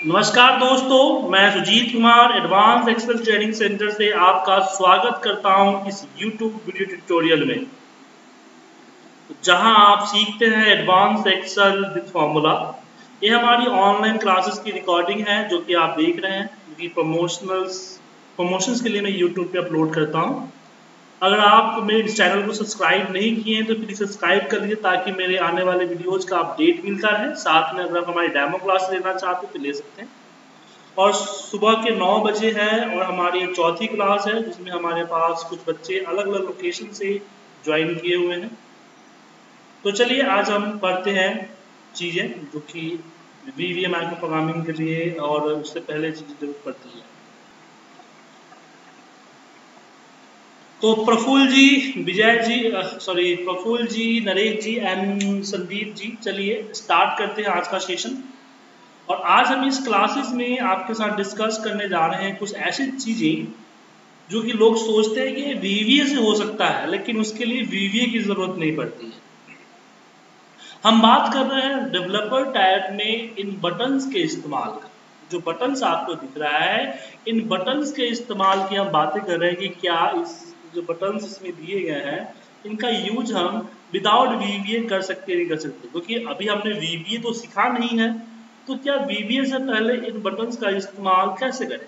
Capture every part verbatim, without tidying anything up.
नमस्कार दोस्तों, मैं Sujit Kumar advance excel training centre से आपका स्वागत करता हूं इस यूट्यूब वीडियो ट्यूटोरियल में, जहां आप सीखते हैं एडवांस एक्सेल विद फॉर्मूला। ये हमारी ऑनलाइन क्लासेस की रिकॉर्डिंग है जो कि आप देख रहे हैं, क्योंकि प्रमोशनल्स प्रमोशंस के लिए मैं यूट्यूब पे अपलोड करता हूं। अगर आप मेरे इस चैनल को सब्सक्राइब नहीं किए हैं तो प्लीज़ सब्सक्राइब कर लीजिए ताकि मेरे आने वाले वीडियोज़ का अपडेट मिलता रहे। साथ में अगर आप हमारी डेमो क्लास लेना चाहते हैं तो ले सकते हैं। और सुबह के नौ बजे है और हमारी चौथी क्लास है जिसमें हमारे पास कुछ बच्चे अलग अलग लोकेशन से ज्वाइन किए हुए हैं। तो चलिए आज हम पढ़ते हैं चीज़ें जो कि वीवीए माइक्रो प्रोग्रामिंग के लिए और उससे पहले चीज़ें जरूरत पड़ती है। तो प्रफुल्ल जी, विजय जी, सॉरी प्रफुल्ल जी, नरेश जी एंड संदीप जी, चलिए स्टार्ट करते हैं आज का सेशन। और आज हम इस क्लासेस में आपके साथ डिस्कस करने जा रहे हैं कुछ ऐसी चीज़ें जो कि लोग सोचते हैं कि वीवीए से हो सकता है, लेकिन उसके लिए वीवीए की ज़रूरत नहीं पड़ती है। हम बात कर रहे हैं डेवलपर टैब में इन बटन्स के इस्तेमाल का। जो बटन्स आपको दिख रहा है, इन बटन्स के इस्तेमाल की हम बातें कर रहे हैं कि क्या इस जो बटन्स इसमें दिए गए हैं इनका यूज हम विदाउट वीवीए कर सकते नहीं कर सकते, क्योंकि अभी हमने वीवीए तो सीखा नहीं है। तो क्या वीवीए से पहले इन बटन्स का इस्तेमाल कैसे करें?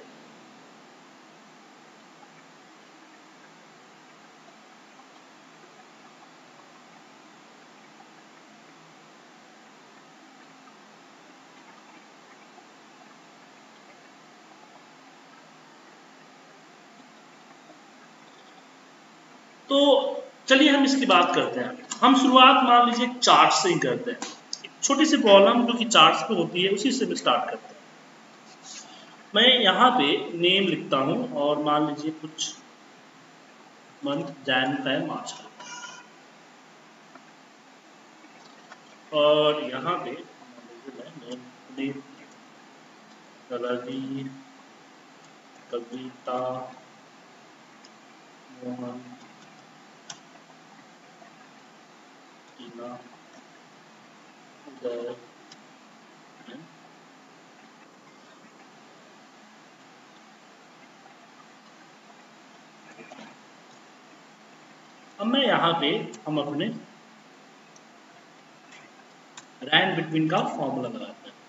तो चलिए हम इसकी बात करते हैं। हम शुरुआत मान लीजिए चार्ट से ही करते हैं। एक छोटी सी प्रॉब्लम जो कि चार्ट्स पे होती है उसी से हम स्टार्ट करते हैं। मैं यहाँ पे नेम लिखता हूँ और मान लीजिए कुछ मंथ जैन का है, मार्च का, और यहाँ पे मान लीजिए मैं रवि, कविता, मोहन, टीना, उदय, अब मैं यहाँ पे हम अपने रैंड बिटवीन का फॉर्मूला लगाते हैं।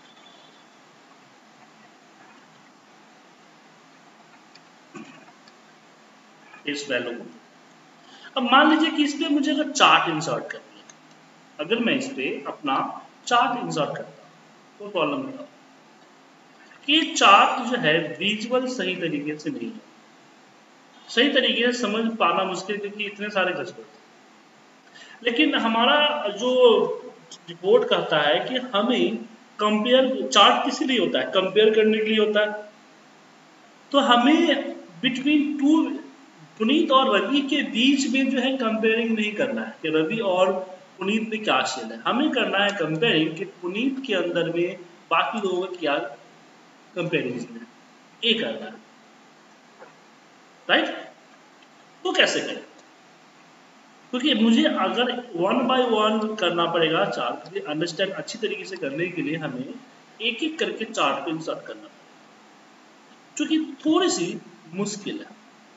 इस वैल्यू को अब मान लीजिए कि इस पे मुझे अगर चार्ट इंसर्ट करनी है, अगर मैं इस पे अपना चार्ट इंसर्ट करता हूँ तो प्रॉब्लम बताओ कि ये चार्ट जो है विजुअल सही तरीके से नहीं है, सही तरीके से समझ पाना मुश्किल क्योंकि इतने सारे क्लस्टर थे। लेकिन हमारा जो रिपोर्ट कहता है कि हमें कंपेयर, चार्ट किस लिए होता है? कंपेयर करने के लिए होता है। तो हमें बिटवीन टू पुनीत और रवि के बीच में जो है कंपेयरिंग नहीं करना है कि रवि और पुनीत में क्या शेल है। हमें करना है कंपेयरिंग कि पुनीत के अंदर में बाकी लोगों का क्या कंपेरिजन है, ये करना है, राइट? तो कैसे करें? क्योंकि मुझे अगर वन बाय वन करना पड़ेगा चार्ट, अंडरस्टैंड अच्छी तरीके से करने के लिए हमें एक एक करके चार्ट को इंसर्ट करना पड़ेगा, जो कि थोड़ी सी मुश्किल है।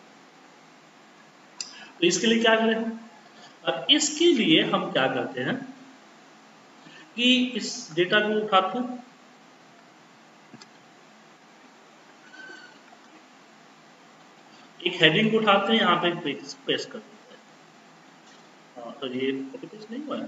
तो इसके लिए क्या करें? अब इसके लिए हम क्या करते हैं कि इस डेटा को उठाते हैं, एक हेडिंग को उठाते हैं, यहाँ पे पेस्ट पेस्ट कर देते हैं। हाँ, तो ये कॉपी पेस्ट नहीं हुआ है,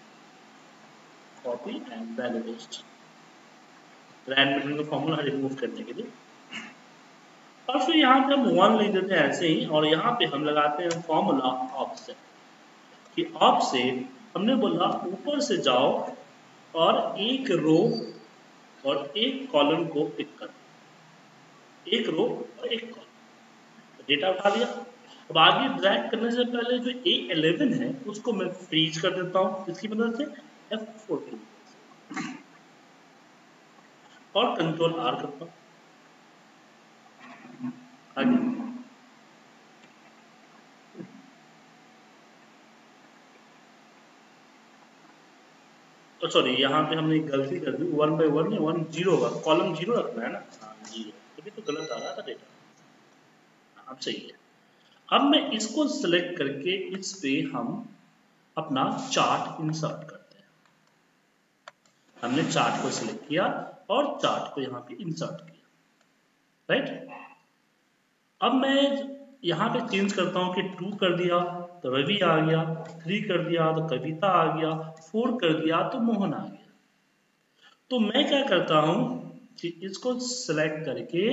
copy and value paste, rand between का फॉर्मूला रिमूव करने के लिए। और फिर यहाँ पे हम वन लिख देते हैं ऐसे ही, और यहाँ पे हम लगाते हैं फॉर्मूला ऑफसेट कि ऑफसेट हमने बोला ऊपर से जाओ और एक रो और एक कॉलम को पिक कर, एक रो और एक कॉलम, डेटा उठा लिया। अब आगे ड्रैग करने से पहले जो ए इलेवन है उसको मैं फ्रीज कर देता हूँ इसकी मदद से, एफ फोर की और कंट्रोल आर करता हूँ। आगे सॉरी यहाँ पे हमने एक गलती कर दी, वन बाई वन नहीं वन जीरो का कॉलम जीरो रखना है ना, हाँ जीरो, तभी तो गलत आ रहा था डेटा। अब सही है। अब मैं इसको सिलेक्ट करके इस पे हम अपना चार्ट इंसर्ट करते हैं। हमने चार्ट को सिलेक्ट किया और चार्ट को यहाँ पे इंसर्ट किया, राइट। अब मैं यहाँ पे चेंज करता हूँ कि टू कर दिया तो रवि आ गया, थ्री कर दिया तो कविता आ गया, फोर कर दिया तो मोहन आ गया। तो मैं क्या करता हूँ कि इसको सिलेक्ट करके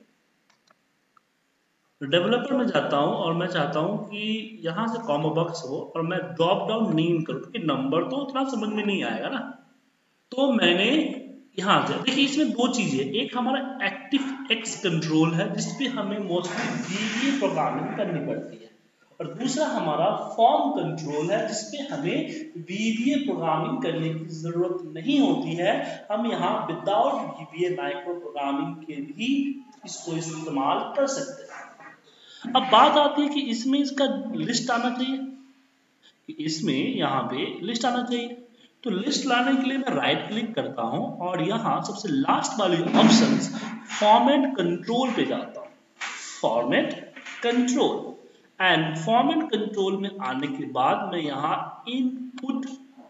डेवलपर में जाता हूँ और मैं चाहता हूँ कि यहाँ से कॉमा बॉक्स हो और मैं ड्रॉप डाउन नेम करूँ, क्योंकि नंबर तो उतना समझ में नहीं आएगा ना। तो मैंने यहाँ से देखिए इसमें दो चीजें, एक हमारा एक्टिव एक्स कंट्रोल है जिसपे हमें मोस्टली वीवीए प्रोग्रामिंग करनी पड़ती है, और दूसरा हमारा फॉर्म कंट्रोल है जिसपे हमें वीवीए प्रोग्रामिंग करने की जरूरत नहीं होती है। हम यहाँ विदाउट वीवीए माइक्रो प्रोग्रामिंग के भी इसको इस्तेमाल कर सकते हैं। अब बात आती है कि इसमें इसका लिस्ट आना चाहिए, कि इसमें यहाँ पे लिस्ट आना चाहिए। तो लिस्ट लाने के लिए मैं राइट क्लिक करता हूं और यहाँ सबसे लास्ट वाली ऑप्शन फॉर्मेट कंट्रोल पे जाता हूं, format control. And format control में आने के बाद मैं यहाँ इनपुट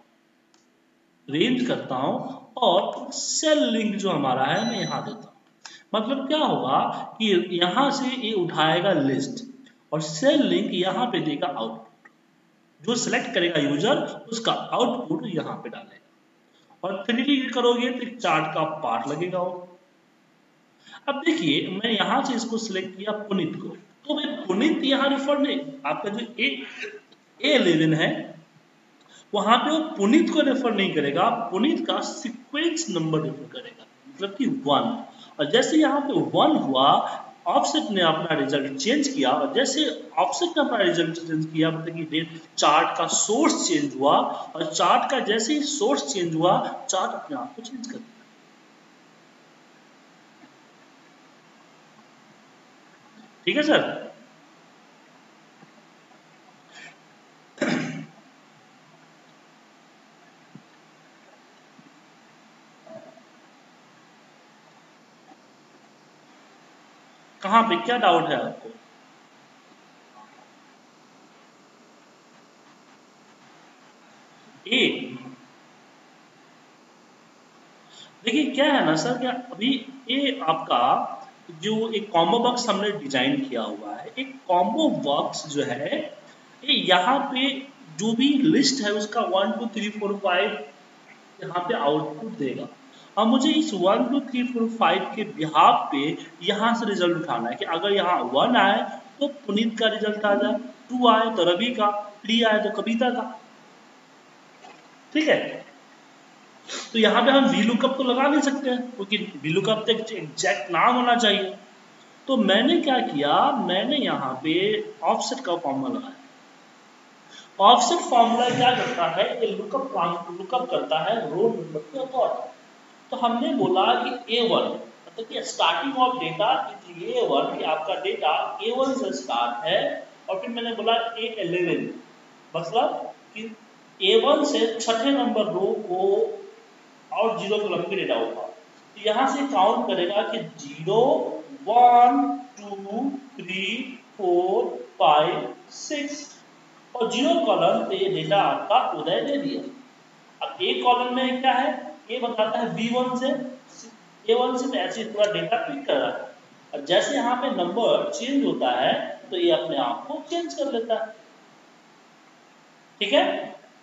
रेंज करता हूं और सेल लिंक जो हमारा है मैं यहाँ देता हूं। मतलब क्या होगा कि यहाँ से ये उठाएगा लिस्ट और सेल लिंक यहाँ पे देगा आउटपुट, जो सिलेक्ट करेगा यूजर उसका आउटपुट यहाँ पे डालेगा। और थ्री डी करोगे तो चार्ट का पार्ट लगेगा वो। अब देखिए मैं यहाँ से इसको सिलेक्ट किया पुनीत को, तो भाई पुनीत यहाँ रेफर नहीं, आपका जो ए ए इलेवन है वहां पे वो पुनीत को रेफर नहीं करेगा, पुनीत का सीक्वेंस नंबर रेफर करेगा, मतलब कि वन। और जैसे यहाँ पे वन हुआ ऑफसेट ने अपना रिजल्ट चेंज किया, और जैसे ऑफसेट ने अपना रिजल्ट चेंज किया मतलब कि डेट चार्ट का सोर्स चेंज हुआ, और चार्ट का जैसे ही सोर्स चेंज हुआ चार्ट अपने आप को चेंज कर दिया। ठीक है सर। कहाँ पे क्या डाउट है आपको? ए देखिए क्या है ना सर, क्या अभी ये आपका जो एक कॉम्बो बॉक्स हमने डिजाइन किया हुआ है, एक कॉम्बो बॉक्स जो है ये यहाँ पे जो भी लिस्ट है उसका one two three four five यहाँ पे आउटपुट देगा। अब मुझे इस one two three four five के बिहाफ पे यहाँ से रिजल्ट उठाना है कि अगर यहाँ वन आए तो पुनीत का रिजल्ट आ जाए, टू आए तो रवि का, थ्री आए तो कविता का। ठीक है, तो यहाँ पे हम वी लुकअप तो लगा नहीं सकते हैं क्योंकि वी लुकअप तक एग्जैक्ट नाम होना चाहिए। तो मैंने क्या किया, मैंने यहाँ पे ऑफसेट का फॉर्मूला लगाया। ऑफसेट फॉर्मूला क्या करता है, ये लुकअप लुकअप करता है रो नंबर के अकॉर्डिंग। तो हमने बोला कि ए वन मतलब कि starting of data is A one, कि आपका डेटा ए वन से स्टार्ट है, और फिर मैंने बोला ए इलेवन मतलब कि ए वन से छठे नंबर रो को और जीरो को लंबी डेटा होगा। तो यहाँ से काउंट करेगा कि zero one two three four five six, और जीरो कॉलम पे ये डेटा आपका उदय दे दिया। अब ए कॉलम में क्या है, ये बताता है बी वन से ए वन से, ऐसे पूरा डेटा पिक कर रहा है। और जैसे यहाँ पे नंबर चेंज होता है तो ये अपने आप को चेंज कर लेता है। ठीक है,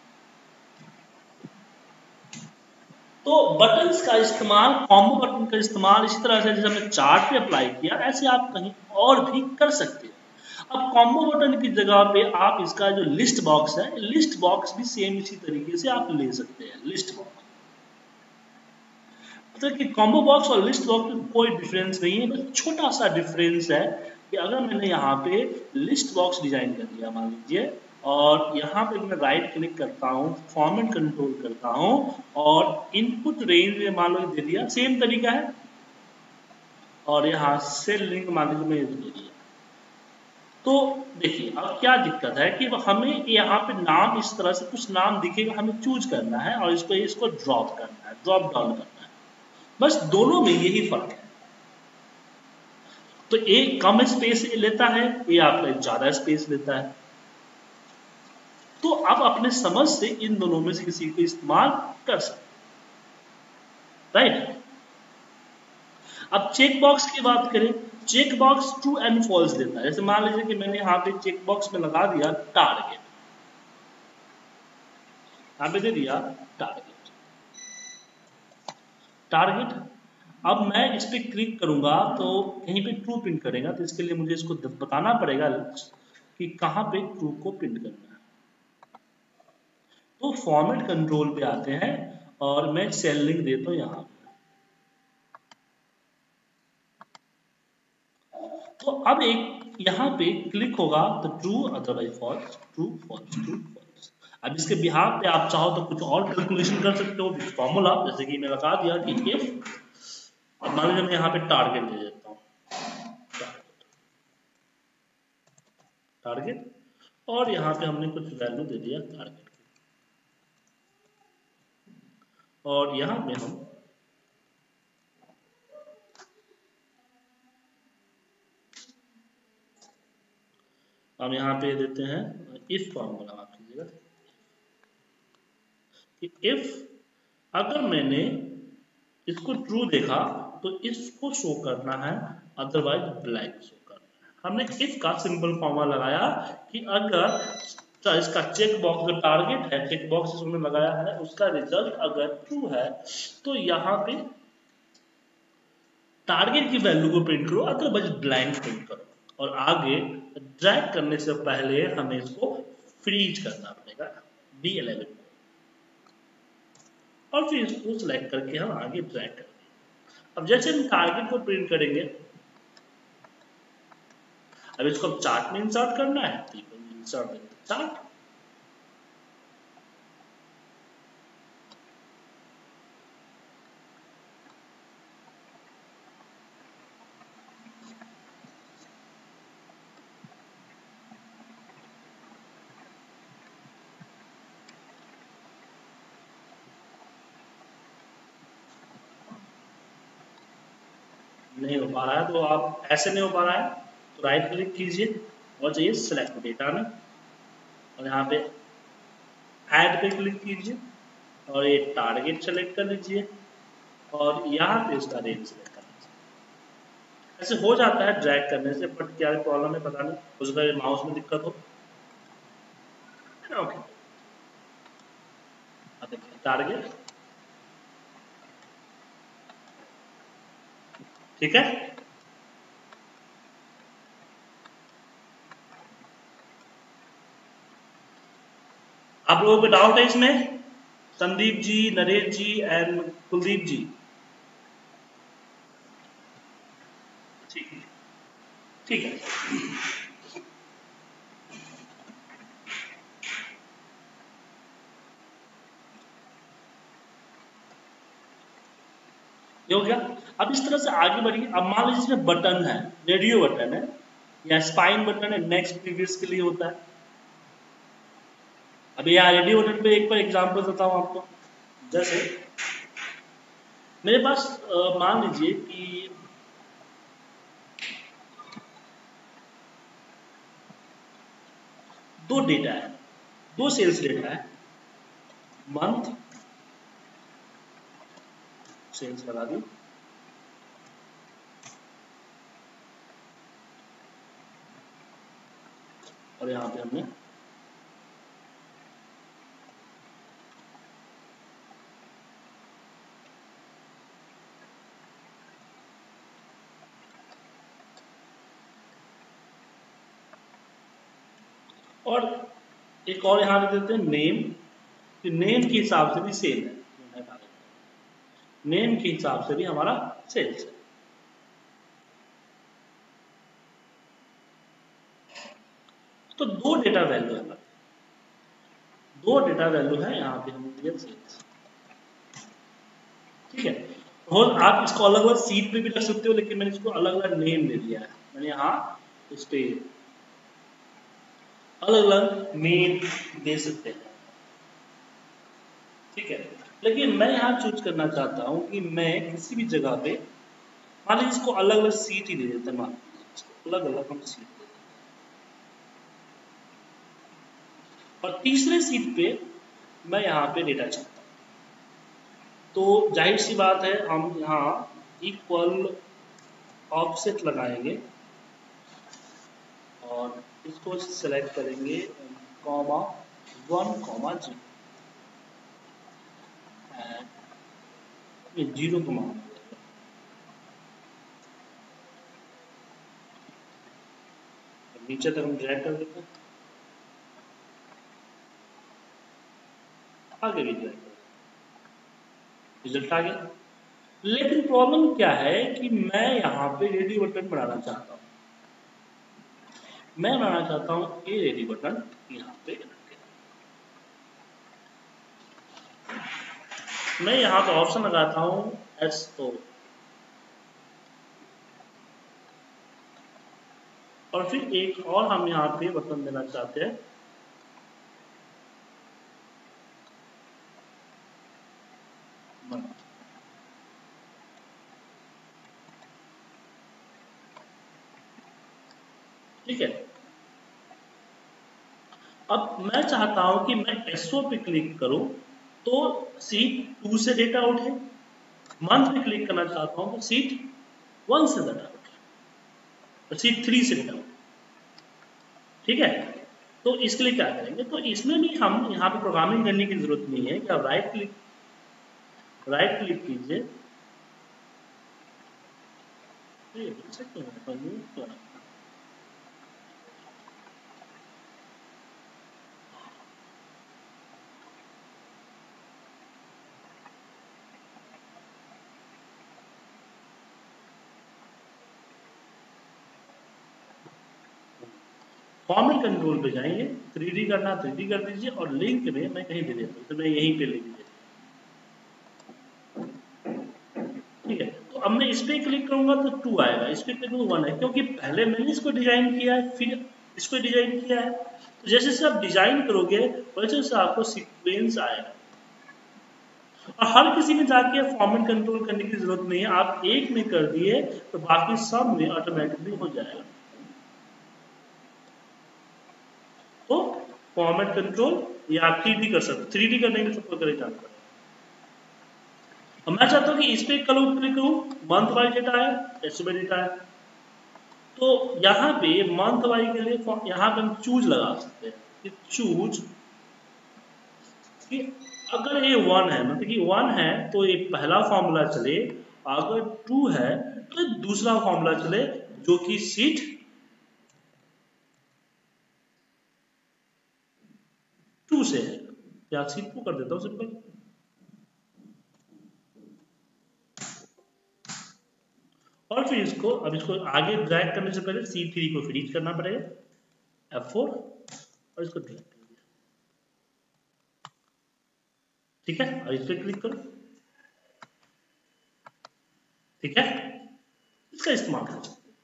तो बटन्स का इस्तेमाल, कॉम्बो बटन का इस्तेमाल इसी तरह से जैसे हमने चार्ट पे अप्लाई किया ऐसे आप कहीं और भी कर सकते हैं। अब कॉम्बो बटन की जगह पे आप इसका जो लिस्ट बॉक्स है, लिस्ट बॉक्स भी सेम इसी तरीके से आप ले सकते हैं। लिस्ट बॉक्स मतलब कि कॉम्बो बॉक्स और लिस्ट बॉक्स में कोई डिफरेंस नहीं है, बस छोटा सा डिफरेंस है कि अगर मैंने यहाँ पे लिस्ट बॉक्स डिजाइन कर लिया मान लीजिए, और यहाँ पे मैं राइट क्लिक करता हूँ, फॉर्मेट कंट्रोल करता हूँ और इनपुट रेंज में मान लो दे दिया, सेम तरीका है, और यहाँ सेल लिंक मान लीजिए मैं दे दिया। तो देखिए अब क्या दिक्कत है कि हमें यहाँ पे नाम इस तरह से कुछ नाम दिखेगा, हमें चूज करना है और इसको इसको ड्रॉप करना है, ड्रॉप डाउन करना है। बस दोनों में यही फर्क है। तो ए कम स्पेस लेता है, ए आपका ज्यादा स्पेस लेता है। तो आप अपने समझ से इन दोनों में से किसी को इस्तेमाल कर सकते, राइट। अब चेक बॉक्स की बात करें, check box true and false देता है। जैसे मान लीजिए कि मैंने यहाँ पे चेक बॉक्स में लगा दिया टारगेट, यहाँ पे दे दिया टारगेट, टारगेट। अब मैं इस पे क्लिक करूंगा तो कहीं पे ट्रू प्रिंट करेगा, तो इसके लिए मुझे इसको बताना पड़ेगा कि कहाँ पे ट्रू को प्रिंट करना है। तो फॉर्मेट कंट्रोल पे आते हैं और मैं सेल लिंक देता हूँ यहाँ। तो अब एक यहाँ पे क्लिक होगा तो true, otherwise false, true false, true false. अब इसके बिहार पे आप चाहो तो कुछ और कैलकुलेशन कर सकते हो, फॉर्मूला जैसे कि मैं लगा दिया कि इफ, अब मान लीजिए मैं यहाँ पे टारगेट दे देता हूँ, टारगेट, और यहाँ पे हमने कुछ वैल्यू दे दिया टारगेट की, और यहाँ पे हम हम यहाँ पे देते हैं इफ फॉर्मूला, आप कीजिएगा कि इफ अगर मैंने इसको ट्रू देखा तो इसको शो करना है, अदरवाइज ब्लैंक शो करना है। हमने इफ का सिंपल फॉर्मूला लगाया कि अगर तो इसका चेक बॉक्स जो टारगेट है, चेक बॉक्स इसमें लगाया है, उसका रिजल्ट अगर ट्रू है तो यहाँ पे टारगेट की वैल्यू को प्रिंट करो, अदरवाइज ब्लैंक प्रिंट करो। और आगे ड्रैग करने से पहले हमें इसको फ्रीज करना पड़ेगा बी इलेवन को, और फिर इसको सिलेक्ट करके हम आगे ड्रैग करेंगे। अब जैसे हम टारगेट को प्रिंट करेंगे, अब इसको हम चार्ट में इंसर्ट करना है, इंसर्ट चार्ट। नहीं हो पा रहा है तो आप ऐसे नहीं हो पा रहा है तो राइट क्लिक कीजिए और जाइए सिलेक्ट डेटा में, और यहाँ पे ऐड पे क्लिक कीजिए और ये टारगेट सेलेक्ट कर लीजिए और यहाँ पे इसका रेंज सेलेक्ट कर लीजिए। ऐसे हो जाता है ड्रैग करने से, बट क्या प्रॉब्लम है पता नहीं, हो सकता है माउस में दिक्कत हो। ओके, अब देखिए टारगेट, ठीक है। आप लोगों को डाउट है इसमें? संदीप जी, नरेश जी एंड कुलदीप जी, ठीक है, ठीक है। ये हो गया। अब इस तरह से आगे बढ़िए। अब मान लीजिए इसमें बटन है, रेडियो बटन है या स्पाइन बटन है, नेक्स्ट प्रीवियस के लिए होता है। अभी यहाँ रेडियो बटन पे एक पर एग्जांपल देता हूँ आपको। जैसे मेरे पास मान लीजिए कि दो डेटा है, दो सेल्स डेटा है, मंथ सेल्स लगा दी, और यहाँ पे हमने और एक और यहाँ लिख देते हैं नेम, नेम के हिसाब से भी सेल है, नेम के हिसाब से भी हमारा सेल्स है। तो दो डेटा वैल्यू है, दो डेटा वैल्यू है, यहाँ पे हम दिया सेल्स, ठीक है। और आप इसको अलग अलग सीट पे भी रख सकते हो, लेकिन मैंने इसको अलग अलग नेम दे दिया है। मैंने यहाँ इस पे अलग अलग मेन दे सकते हैं, ठीक है। लेकिन मैं यहाँ चूज करना चाहता हूँ कि मैं किसी भी जगह पे मान लीजिए इसको अलग अलग सीट ही दे देते हैं, मान लीजिए इसको अलग अलग हम सीट देते हैं और तीसरे सीट पे मैं यहाँ पे डेटा चाहता हूँ, तो जाहिर सी बात है हम यहाँ इक्वल ऑफसेट लगाएंगे और इसको सेलेक्ट करेंगे कॉमा वन कॉमा जीरो, ये जीरो को मान नीचे तक हम ड्रैग कर देते हैं, आगे भी ड्रैग कर, रिजल्ट आ गया। लेकिन प्रॉब्लम क्या है कि मैं यहाँ पे रेडी बटन बनाना चाहता हूँ, मैं बनाना चाहता हूँ ये रेडी बटन यहाँ पे, मैं यहाँ पे ऑप्शन लगाता हूँ एस ओ और फिर एक और हम यहाँ पे बटन देना चाहते हैं ठीक है। अब मैं चाहता हूं कि मैं एसओ पे क्लिक करूं तो सीट टू से डेटा उठे, मंथ पे क्लिक करना चाहता हूं तो सीट वन से डेटा उठे, तो सीट थ्री से डेटा उठे, ठीक है। तो इसके लिए क्या करेंगे, तो इसमें भी हम यहाँ पे प्रोग्रामिंग करने की जरूरत नहीं है कि आप राइट क्लिक राइट क्लिक कीजिए, फॉर्मेट कंट्रोल पे जाएंगे, थ्री डी करना थ्री डी कर दीजिए और लिंक में मैं कहीं दे देता हूँ, तो मैं यहीं पे लिख दे, ठीक है। तो अब मैं इस पे क्लिक करूंगा तो टू आएगा, इस पे क्लिक करूंगा वन है, क्योंकि पहले मैंने इसको डिजाइन किया है फिर इसको डिजाइन किया है, तो जैसे जैसे आप डिजाइन करोगे वैसे वैसे आपको सीक्वेंस आएगा और हर किसी में जाके फॉर्मेट कंट्रोल करने की जरूरत नहीं है, आप एक में कर दिए तो बाकी सब में ऑटोमेटिकली हो जाएगा। तो फॉर्मेट कंट्रोल या थ्री डी कर सकते, थ्री डी करने के सबको करे जानता है। अब मैं चाहता हूँ कि इस पे कलू क्लिक करूँ, मंथ वाइज डेटा है, एस्टिमेट डेटा है, तो यहाँ पे मंथ वाइज के लिए यहाँ पे हम चूज लगा सकते हैं कि चूज कि अगर ये वन है मतलब कि वन है तो ये पहला फॉर्मूला चले, अगर टू है तो दूसरा फॉर्मूला चले जो कि सीट टू से है, या सीट टू कर देता हूँ सिंपल, और फिर इसको अब इसको आगे ड्रैग करने से पहले सी थ्री को फ्रीज करना पड़ेगा एफ फोर और इसको ड्रैग कर दिया, ठीक है। और इस पर क्लिक करो, ठीक है, इसका इस्तेमाल कर सकते हैं।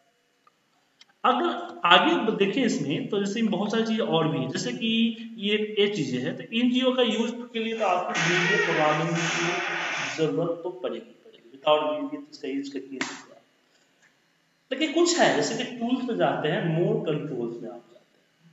अगर आगे देखें इसमें तो जैसे बहुत सारी चीजें और भी है, जैसे कि ये ये चीजें हैं, तो इन चीजों का यूज के लिए तो आपको वीडियो प्रोग्रामिंग की जरूरत तो पड़ेगी पड़ेगी विदाउट वीडियो तो इसका यूज करके सकते हैं। लेकिन कुछ है जैसे कि टूल्स पे जाते हैं, मोर कंट्रोल्स में आप जाते हैं,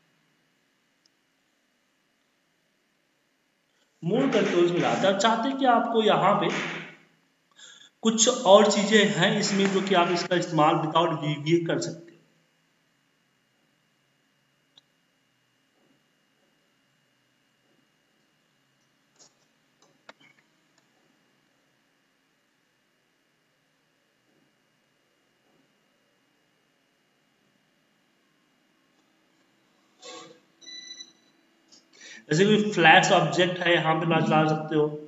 मोर कंट्रोल्स में जाते हैं, चाहते हैं कि आपको यहाँ पे कुछ और चीजें हैं इसमें जो कि आप इसका इस्तेमाल विदाउट वीवीए कर सकते हैं। जैसे कोई फ्लैश ऑब्जेक्ट है यहाँ पे ला सकते हो,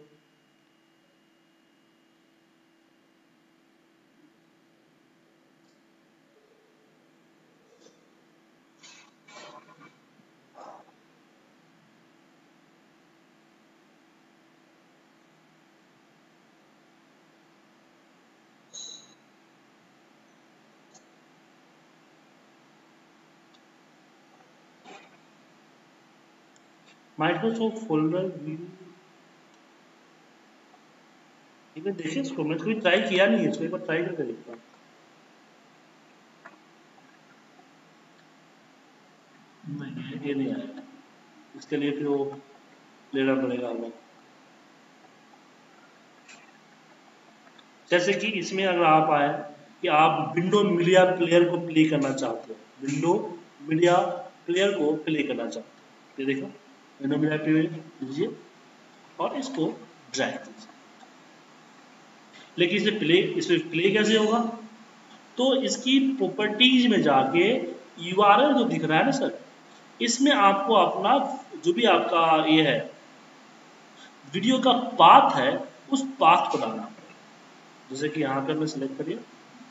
माइक्रोसॉफ्ट फोल्डर वीडियो, एक बार देखिए इसको, मैं कभी ट्राई किया नहीं है इसको, एक बार ट्राई करके देखता हूँ। नहीं ये नहीं आया, इसके लिए फिर वो लेना पड़ेगा हमें। जैसे कि इसमें अगर आप आए कि आप विंडो मीडिया प्लेयर को प्ले करना चाहते हो, विंडो मीडिया प्लेयर को प्ले करना चाहते हो, ये देखो विंडो मीडिया प्लेयर लीजिए और इसको ड्रैग कीजिए। लेकिन इसे प्ले इसमें प्ले कैसे होगा, तो इसकी प्रॉपर्टीज में जाके यूआरएल जो दिख रहा है ना सर, इसमें आपको अपना जो भी आपका ये है वीडियो का पाथ है उस पाथ को डालना पड़ेगा। जैसे कि यहाँ पर मैं सिलेक्ट करिए,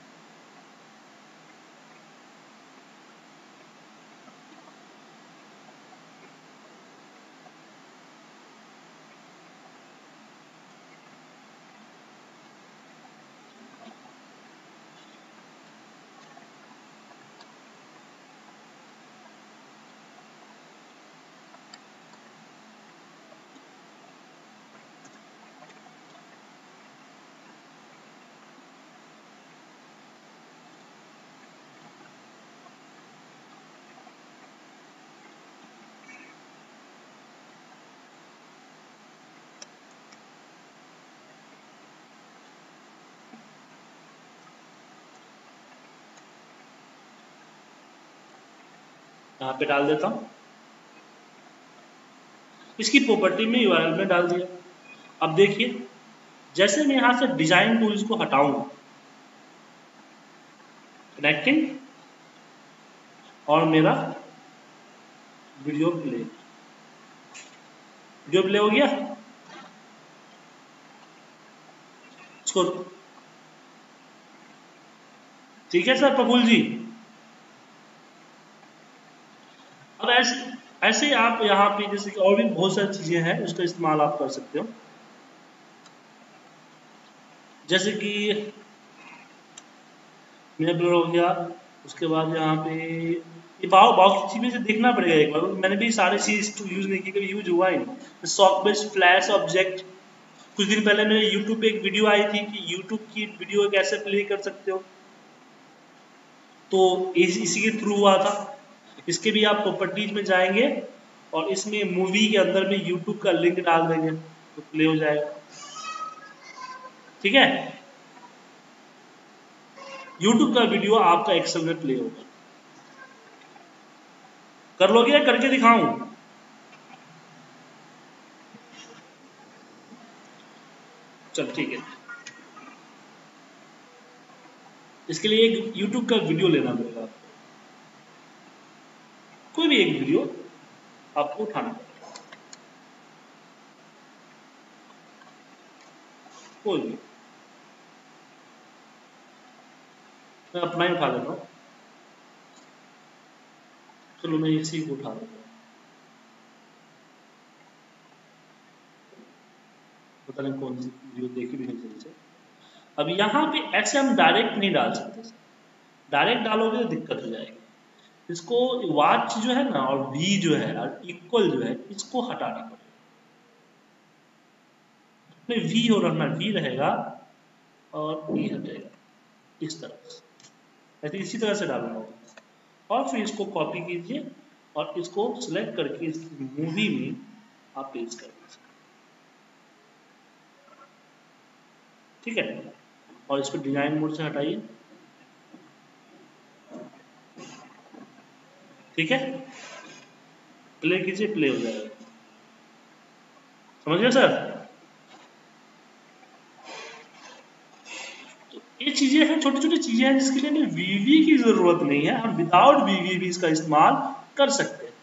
यहाँ पे डाल देता हूँ, इसकी प्रॉपर्टी में यूआरएल में डाल दिया। अब देखिए जैसे मैं यहाँ से डिजाइन टूल्स को हटाऊंगा, कनेक्टिंग और मेरा वीडियो प्ले, वीडियो प्ले हो गया इसको। ठीक है सर प्रफुल्ल जी। अब ऐसे ऐसे आप यहाँ पे जैसे कि और भी बहुत सारी चीजें हैं उसका इस्तेमाल आप कर सकते हो, जैसे कि मेरा ब्लर हो गया, उसके बाद यहाँ पे ये बाव बाव की चीजें से देखना पड़ेगा एक बार, मैंने भी सारी चीज यूज नहीं की, कभी यूज हुआ ही नहीं। सॉफ्ट बेस्ड फ्लैश ऑब्जेक्ट, कुछ दिन पहले मेरे यूट्यूब पे एक वीडियो आई थी कि यूट्यूब की वीडियो कैसे प्ले कर सकते हो, तो इस, इसी के थ्रू हुआ था। इसके भी आप प्रॉपर्टीज में जाएंगे और इसमें मूवी के अंदर में यूट्यूब का लिंक डाल देंगे तो प्ले हो जाएगा। ठीक है, यूट्यूब का वीडियो आपका एक्सेल में प्ले होगा। कर लोगे या करके दिखाऊं? चल ठीक है, इसके लिए एक यूट्यूब का वीडियो लेना पड़ेगा आपको, कोई भी एक वीडियो आपको उठाना पड़ेगा, कोई भी। मैं अपना ही उठा लेता हूँ, चलो मैं इसी को उठा लेता हूँ, पता नहीं कौन सी वीडियो देखी भी नहीं सही से। अब यहाँ पे ऐसे हम डायरेक्ट नहीं डाल सकते, डायरेक्ट डालोगे तो दिक्कत हो जाएगी। इसको वाच जो है ना और वी जो है और इक्वल जो है इसको हटाना पड़ेगा, इसमें वी हो रहना वी रहेगा और ई हटेगा इस तरह से, ऐसे इसी तरह से डालना होगा। और फिर इसको कॉपी कीजिए और इसको सिलेक्ट करके इस मूवी में आप पेस्ट कर दीजिए। ठीक है, और इसको डिजाइन मोड से हटाइए। ठीक है, प्ले कीजिए, प्ले हो जाएगा। समझ गए सर? तो ये चीजें हैं, छोटी छोटी चीजें हैं जिसके लिए हमें वीवी की जरूरत नहीं है, हम विदाउट वीवी भी इसका इस्तेमाल कर सकते हैं।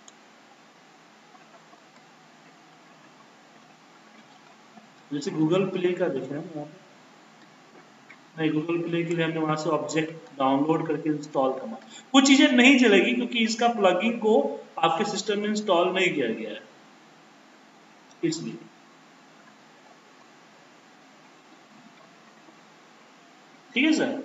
जैसे गूगल प्ले का देखें यहाँ नहीं, गूगल प्ले के लिए हमने वहां से ऑब्जेक्ट डाउनलोड करके इंस्टॉल करना, कुछ चीजें नहीं चलेगी क्योंकि इसका प्लगइन को आपके सिस्टम में इंस्टॉल नहीं किया गया है, इसलिए। ठीक है सर?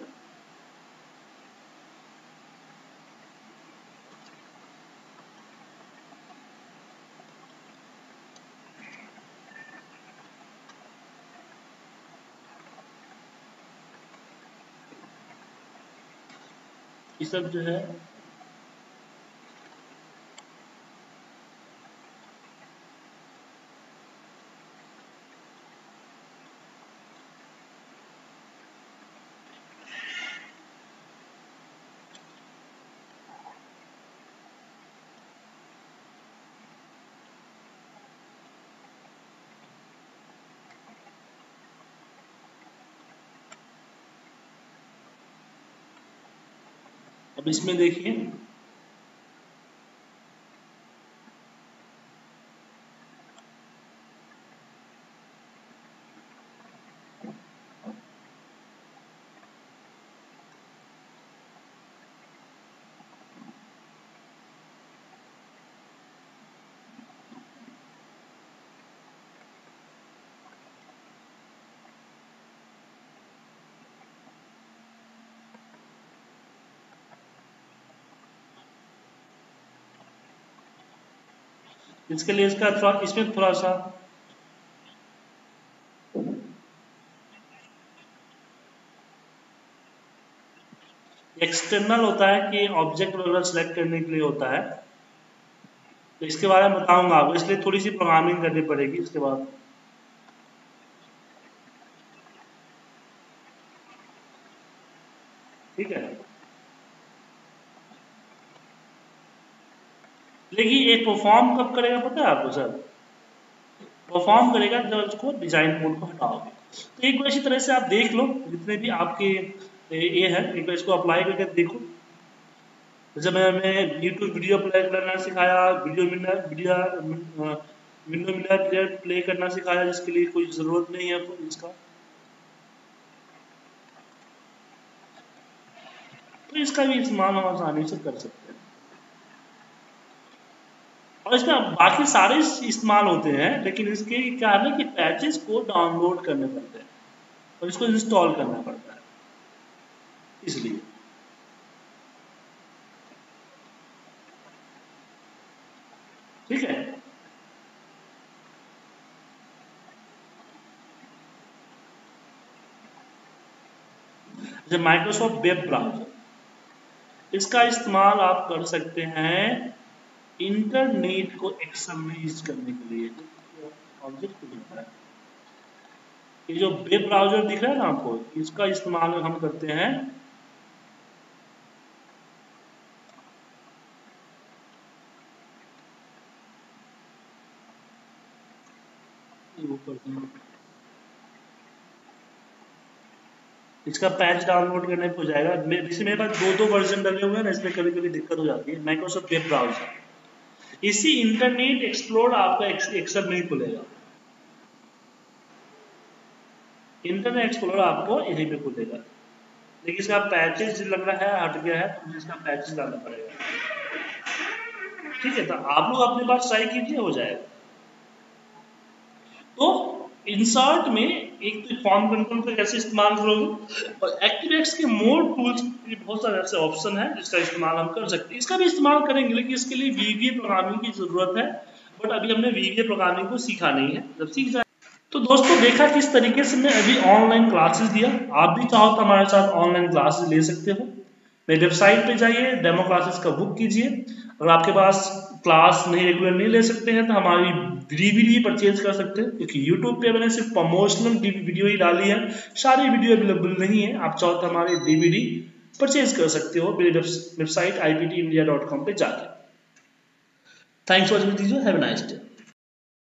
ये सब जो है अब इसमें देखिए इसके लिए इसका थोड़ा इसमें थोड़ा सा एक्सटर्नल होता है कि ऑब्जेक्ट वगैरह सेलेक्ट करने के लिए होता है, तो इसके बारे में बताऊंगा आपको, इसलिए थोड़ी सी प्रोग्रामिंग करनी पड़ेगी इसके बाद। ठीक है, लेकिन ये परफॉर्म कब करेगा पता है आपको सर? परफॉर्म करेगा जब उसको डिजाइन मोड को हटाओगे। तो एक बार इसी तरह से आप देख लो जितने भी आपके ये है, एक बार इसको अप्लाई करके देखो। जैसे मैंने यूट्यूब वीडियो प्ले करना सिखाया, वीडियो मिनर वीडियो विंडो मिनर प्लेयर प्ले करना सिखाया, जिसके लिए कोई जरूरत नहीं है इसका। तो इसका भी इस्तेमाल हम आसानी से कर सकते हैं, और इसमें बाकी सारे इस्तेमाल होते हैं, लेकिन इसके क्या है ना कि पैचेस को डाउनलोड करने पड़ते हैं और इसको इंस्टॉल करना पड़ता है, इसलिए। ठीक है, जब माइक्रोसॉफ्ट वेब ब्राउजर, इसका इस्तेमाल आप कर सकते हैं इंटरनेट को एक्सटर्नलाइज करने के लिए। ऑब्जेक्ट को दिख रहा है, ये जो वेब ब्राउजर दिख रहा है ना आपको, इसका इस्तेमाल हम करते हैं इसका पैच डाउनलोड करने हो जाएगा। जैसे मेरे पास दो दो वर्जन डले हुए हैं ना, इसमें कभी कभी दिक्कत हो जाती है। माइक्रोसॉफ्ट वेब ब्राउजर, इसी इंटरनेट एक्सप्लोर आपका एक्सेल नहीं खुलेगा, इंटरनेट एक्सप्लोर आपको यहीं पे खुलेगा, लेकिन इसका पैचेज लग रहा है हट गया है, तो मुझे इसका पैचेज डालना पड़ेगा। ठीक है, तो आप लोग अपने पास ट्राई कीजिए, हो जाएगा। तो इंसर्ट में एक तो फॉर्म कंट्रोल का कैसे इस्तेमाल करोगे, और एक्टिवेक्स के मोर टूल्स के बहुत सारे ऐसे ऑप्शन हैं जिसका इस्तेमाल हम कर सकते हैं। इसका भी इस्तेमाल करेंगे, लेकिन इसके लिए वीवीए प्रोग्रामिंग की जरूरत है, बट अभी हमने वीवीए प्रोग्रामिंग को सीखा नहीं है, जब सीख जाए। तो दोस्तों देखा किस तरीके से मैं अभी ऑनलाइन क्लासेस दिया, आप भी चाहो तो हमारे साथ ऑनलाइन क्लासेस ले सकते हो। मेरी वेबसाइट पे जाइए, डेमो क्लासेस का बुक कीजिए। अगर आपके पास क्लास नहीं रेगुलर नहीं ले सकते हैं तो हमारी डीवीडी परचेज कर सकते हैं, क्योंकि यूट्यूब पे मैंने सिर्फ प्रमोशनल वीडियो ही डाली है, सारी वीडियो अवेलेबल नहीं है। आप चाहो तो हमारी डीवीडी परचेज कर सकते हो मेरी website I P T India dot com पे जाके। Thanks for watching, have a nice day.